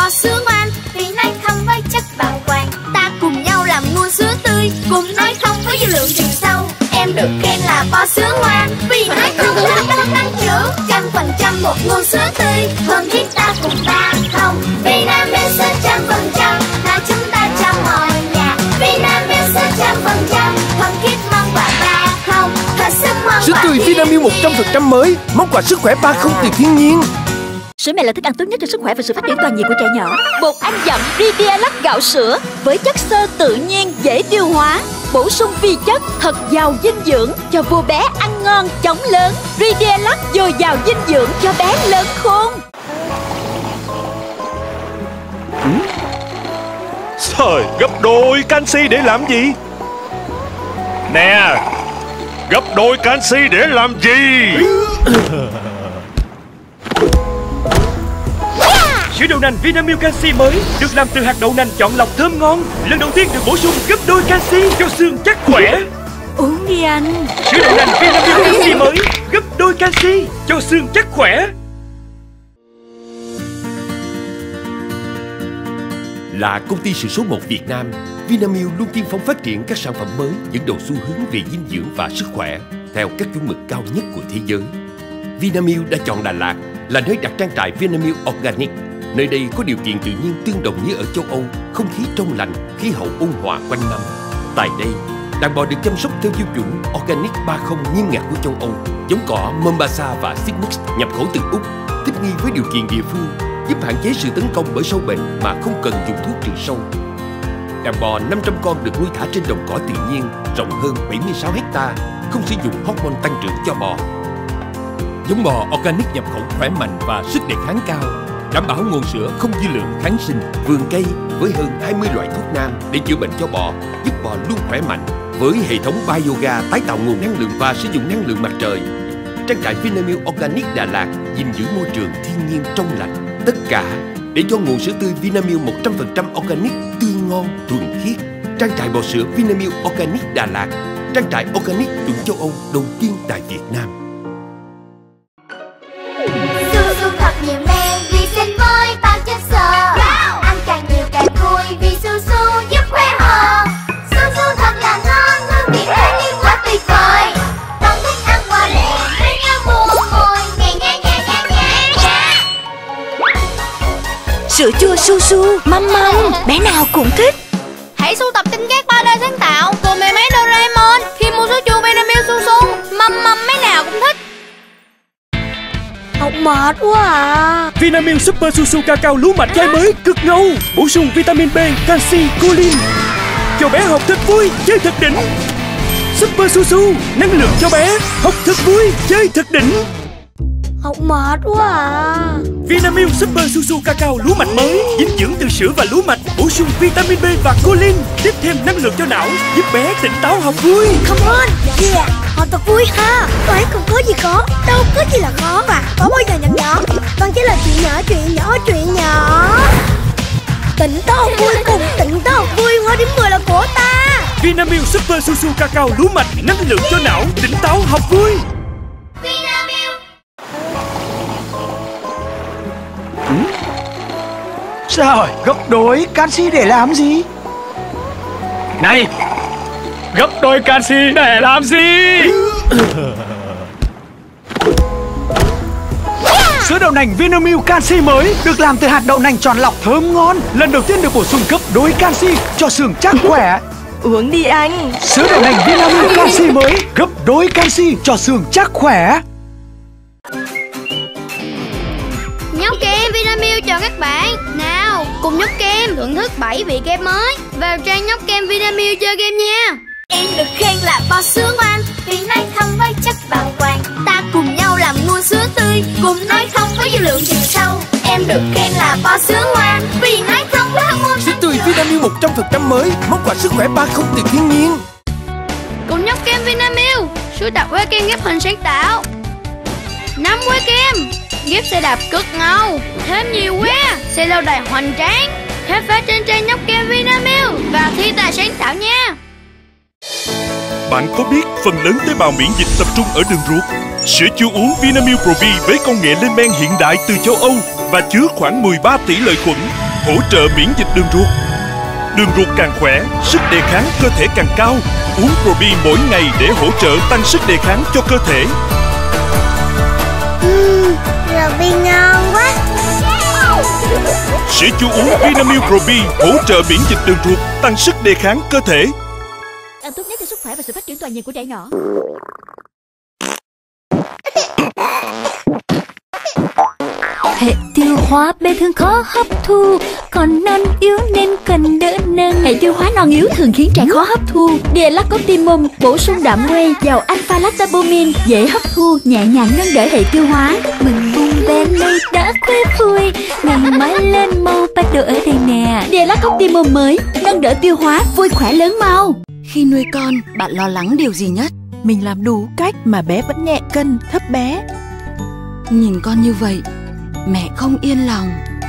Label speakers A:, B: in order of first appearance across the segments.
A: bò sữa ngoan, vì nói không với chất bảo quản. Ta cùng nhau làm nguồn sữa tươi, cùng nói không với dư lượng chiều sâu. Em được khen là bò sữa ngoan, vì nói không là đó tăng trưởng. 100% một nguồn sữa tươi, hơn thiết ta cùng ta không. Vinamilk sữa 100% là chúng ta cho mọi nhà. Vinamilk sữa 100%, hơn thiết mong quà ta không. Thật sức mong
B: sữa tươi Vinamilk 100% mới, món quà sức khỏe 30 từ thiên nhiên.
C: Sữa mẹ là thức ăn tốt nhất cho sức khỏe và sự phát triển toàn diện của trẻ nhỏ. Bột ăn dặm Ridialac gạo sữa với chất xơ tự nhiên dễ tiêu hóa, bổ sung vi chất, thật giàu dinh dưỡng cho vua bé ăn ngon chóng lớn. Ridialac dồi dào dinh dưỡng cho bé lớn khôn.
D: Trời, gấp đôi canxi để làm gì? Nè, gấp đôi canxi để làm gì?
E: Sữa đậu nành Vinamilk Canxi mới được làm từ hạt đậu nành chọn lọc thơm ngon, lần đầu tiên được bổ sung gấp đôi canxi cho xương chắc khỏe.
C: Uống đi anh.
E: Sữa đậu nành Vinamilk Canxi mới gấp đôi canxi cho xương chắc khỏe.
B: Là công ty sữa số 1 Việt Nam, Vinamilk luôn tiên phong phát triển các sản phẩm mới dẫn đầu xu hướng về dinh dưỡng và sức khỏe theo các chuẩn mực cao nhất của thế giới. Vinamilk đã chọn Đà Lạt là nơi đặt trang trại Vinamilk Organic. Nơi đây có điều kiện tự nhiên tương đồng như ở châu Âu, không khí trong lành, khí hậu ôn hòa quanh năm. Tại đây, đàn bò được chăm sóc theo tiêu chuẩn Organic 30 nghiêm ngặt của châu Âu, giống cỏ Mombasa và Sydney nhập khẩu từ Úc, thích nghi với điều kiện địa phương, giúp hạn chế sự tấn công bởi sâu bệnh mà không cần dùng thuốc trừ sâu. Đàn bò 500 con được nuôi thả trên đồng cỏ tự nhiên rộng hơn 76 hecta, không sử dụng hormone tăng trưởng cho bò. Giống bò Organic nhập khẩu khỏe mạnh và sức đề kháng cao, đảm bảo nguồn sữa không dư lượng kháng sinh, vườn cây với hơn 20 loại thuốc nam để chữa bệnh cho bò, giúp bò luôn khỏe mạnh. Với hệ thống bioga tái tạo nguồn năng lượng và sử dụng năng lượng mặt trời, trang trại Vinamilk Organic Đà Lạt gìn giữ môi trường thiên nhiên trong lành. Tất cả để cho nguồn sữa tươi Vinamilk 100% Organic tươi ngon, thuần khiết. Trang trại bò sữa Vinamilk Organic Đà Lạt, trang trại Organic chuẩn châu Âu đầu tiên tại Việt Nam.
A: Su thật nhiều men vì xanh với bao chất xơ. Ăn càng nhiều càng vui vì su giúp khỏe hơn. Su thật là ngon, hương vị thanh nhưng quá tuyệt vời. Con thích ăn qua lẹ với nhau buồn ngồi nhẹ nhẹ nhẹ nhẹ nhẹ.
C: Sữa chua su măm bé nào cũng thích.
A: Hãy sưu tập tin các 3D sáng tạo cùng mẹ máy Doraemon khi mua sữa chua Vinamilk su măm mấy nào cũng thích.
C: Học mệt quá à.
E: Vinamilk Super Su Su Cacao lúa mạch chai mới cực ngầu, bổ sung vitamin B, canxi, choline, cho bé học thật vui, chơi thật đỉnh. Super Su Su, năng lượng cho bé, học thật vui, chơi thật đỉnh.
C: Học mệt quá à.
E: Vinamilk Super Su Su Cacao lúa mạch mới, dinh dưỡng từ sữa và lúa mạch, bổ sung vitamin B và choline, tiếp thêm năng lượng cho não, giúp bé tỉnh táo học vui.
C: Come on, yeah, học thật vui ha. Toán không có gì khó, đâu có gì là khó mà. Có bao giờ nhận nhỏ, toàn chỉ là chuyện nhỏ. Tỉnh táo vui cùng tỉnh táo vui, hoa điểm 10 là của ta.
E: Vinamilk Super Su Su Cacao lúa mạch, năng lượng cho não, tỉnh táo học vui.
F: Trời, gấp đôi canxi để làm gì?
E: Này, gấp đôi canxi để làm gì?
F: Sữa đậu nành Vinamilk Canxi mới được làm từ hạt đậu nành tròn lọc thơm ngon, lần đầu tiên được bổ sung gấp đôi canxi cho xương chắc khỏe.
C: Uống đi anh.
F: Sữa đậu nành Vinamilk Canxi mới gấp đôi canxi cho xương chắc khỏe.
A: Nhóc kem Vinamilk chào các bạn. Nào, cùng nhóc kem thưởng thức 7 vị kem mới. Vào trang nhóc kem Vinamilk chơi game nha. Em được khen là bò sữa ngoan vì nói không với chất bảo quản. Ta cùng nhau làm nguồn sữa tươi, cùng nói không với dư lượng chiều sâu. Em được khen là bò sữa ngoan vì nói không với hormone.
B: Sữa tươi Vinamilk 100% mới, món quà sức khỏe 30 từ thiên nhiên.
A: Cùng nhóc kem Vinamilk, sữa đặc que kem ghép hình sáng tạo. 5 que kem ghép xe đạp cực ngầu, thêm nhiều que xe lâu đài hoành tráng. Khám phá trên trang nhóc kem Vinamilk và thi tài sáng tạo nha.
D: Bạn có biết phần lớn tế bào miễn dịch tập trung ở đường ruột? Sữa chua uống Vinamilk Probi với công nghệ lên men hiện đại từ châu Âu và chứa khoảng 13 tỷ lợi khuẩn hỗ trợ miễn dịch đường ruột. Đường ruột càng khỏe, sức đề kháng cơ thể càng cao. Uống Probi mỗi ngày để hỗ trợ tăng sức đề kháng cho cơ thể.
A: Probi ngon quá.
D: Sữa chua uống Vinamilk Probi hỗ trợ miễn dịch đường ruột, tăng sức đề kháng cơ thể.
C: Ăn tốt nhất cho sức khỏe và sự phát triển toàn diện của trẻ nhỏ.
G: Hệ tiêu hóa bé thường khó hấp thu, còn non yếu nên cần đỡ nâng.
C: Hệ tiêu hóa non yếu thường khiến trẻ khó hấp thu. Dialactoptimum bổ sung đạm whey, giàu alpha-lactalbumin, dễ hấp thu, nhẹ nhàng nâng đỡ hệ tiêu hóa.
G: Mừng bung bé đây đã khuê vui, ngày mai lên mau bắt đầu ở đây nè.
C: Dialactoptimum mới nâng đỡ tiêu hóa, vui khỏe lớn mau.
H: Khi nuôi con, bạn lo lắng điều gì nhất?
I: Mình làm đủ cách mà bé vẫn nhẹ cân, thấp bé.
H: Nhìn con như vậy, mẹ không yên lòng.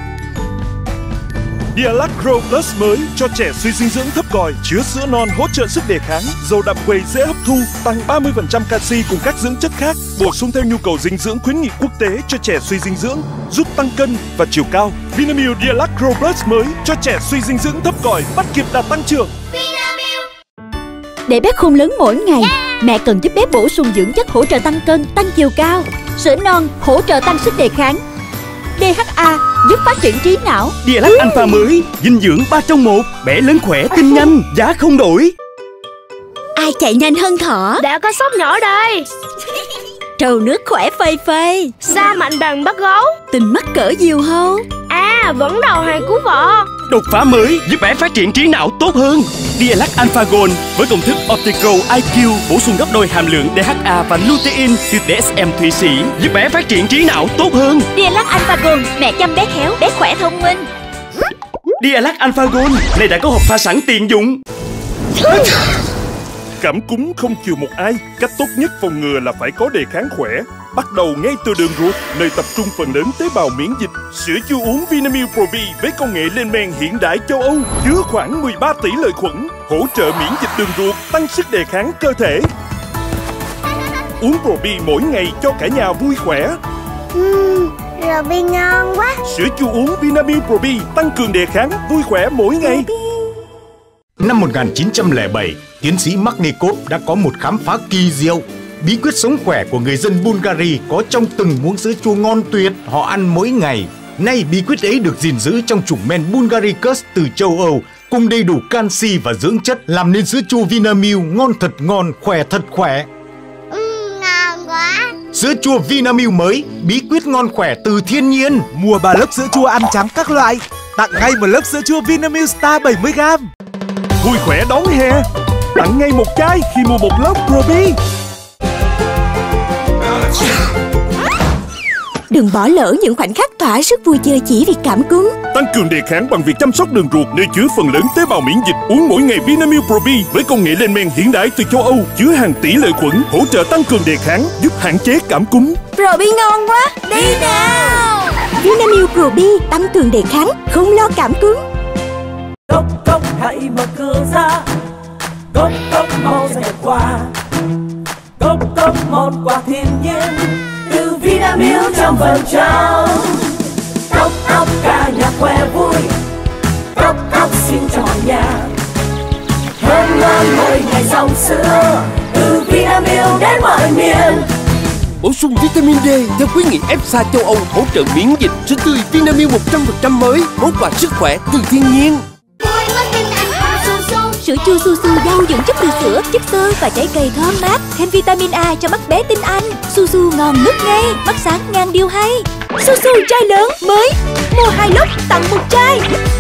D: Dialac Grow Plus mới cho trẻ suy dinh dưỡng thấp còi, chứa sữa non hỗ trợ sức đề kháng, giàu đạm whey dễ hấp thu, tăng 30% canxi cùng các dưỡng chất khác, bổ sung theo nhu cầu dinh dưỡng khuyến nghị quốc tế cho trẻ suy dinh dưỡng, giúp tăng cân và chiều cao. Vinamilk Dialac Grow Plus mới cho trẻ suy dinh dưỡng thấp còi, bắt kịp đà tăng trưởng.
C: Để bé khôn lớn mỗi ngày, mẹ cần giúp bé bổ sung dưỡng chất hỗ trợ tăng cân, tăng chiều cao. Sữa non hỗ trợ tăng sức đề kháng. DHA giúp phát triển trí não.
E: Dialac Alpha mới, dinh dưỡng 3 trong 1, bé lớn khỏe, tinh nhanh, giá không đổi.
C: Ai chạy nhanh hơn thỏ?
A: Đã có sốt nhỏ đây.
C: Trâu nước khỏe phây phây.
A: Da mạnh bằng bắt gấu.
C: Tình mắc cỡ diều hâu.
A: À, vẫn đầu hàng cứu vợ.
E: Đột phá mới giúp bé phát triển trí não tốt hơn. Dialac Alpha Gold với công thức Optical IQ bổ sung gấp đôi hàm lượng DHA và lutein từ DSM Thụy Sĩ, giúp bé phát triển trí não tốt hơn.
C: Dialac Alpha Gold, mẹ chăm bé khéo, bé khỏe thông minh.
E: Dialac Alpha Gold này đã có hộp pha sẵn tiện dụng.
D: Cảm cúm không chiều một ai, cách tốt nhất phòng ngừa là phải có đề kháng khỏe. Bắt đầu ngay từ đường ruột, nơi tập trung phần lớn tế bào miễn dịch. Sữa chua uống Vinamilk Probi với công nghệ lên men hiện đại châu Âu, chứa khoảng 13 tỷ lợi khuẩn, hỗ trợ miễn dịch đường ruột, tăng sức đề kháng cơ thể. Uống Probi mỗi ngày cho cả nhà vui khỏe.
A: Probi ngon quá.
D: Sữa chua uống Vinamilk Probi tăng cường đề kháng, vui khỏe mỗi ngày.
J: Năm 1907, tiến sĩ Marnikov đã có một khám phá kỳ diệu. Bí quyết sống khỏe của người dân Bulgaria có trong từng muỗng sữa chua ngon tuyệt họ ăn mỗi ngày. Nay bí quyết ấy được gìn giữ trong chủng men Bulgaricus từ châu Âu, cùng đầy đủ canxi và dưỡng chất làm nên sữa chua Vinamilk ngon thật ngon, khỏe thật khỏe.
A: Ngon quá.
J: Sữa chua Vinamilk mới, bí quyết ngon khỏe từ thiên nhiên.
F: Mua 3 lớp sữa chua ăn trắng các loại, tặng ngay một lớp sữa chua Vinamilk Star 70g.
D: Vui khỏe đón hè, tặng ngay một chai khi mua một lớp Probi.
C: Đừng bỏ lỡ những khoảnh khắc thỏa sức vui chơi chỉ vì cảm cúm.
D: Tăng cường đề kháng bằng việc chăm sóc đường ruột nơi chứa phần lớn tế bào miễn dịch. Uống mỗi ngày Vinamilk Probi với công nghệ lên men hiện đại từ châu Âu, chứa hàng tỷ lợi khuẩn, hỗ trợ tăng cường đề kháng, giúp hạn chế cảm cúm.
C: Probi ngon quá, đi nào! Vinamilk Probi tăng cường đề kháng, không lo cảm cúm.
K: Cốc cốc hãy mở cửa ra, cốc cốc mau ra nhập quà, cốc cốc món quà thiên nhiên từ Vinamilk trăm phần trăm. Cốc cốc cả nhà khoe vui, cốc cốc xin cho mọi nhà hân hoan mỗi ngày dòng sữa từ Vinamilk đến mọi miền.
B: Bổ sung vitamin D theo khuyến nghị EFSA châu Âu, hỗ trợ miễn dịch. Sữa tươi Vinamilk 100% mới, món quà sức khỏe từ thiên nhiên.
C: Sữa chua Su Su giàu dưỡng chất từ sữa, chất xơ và trái cây thơm mát, thêm vitamin A cho mắt bé tinh anh. Su Su ngon nước ngay, mắt sáng ngang điều hay. Su Su chai lớn mới, mua 2 lốc tặng 1 chai.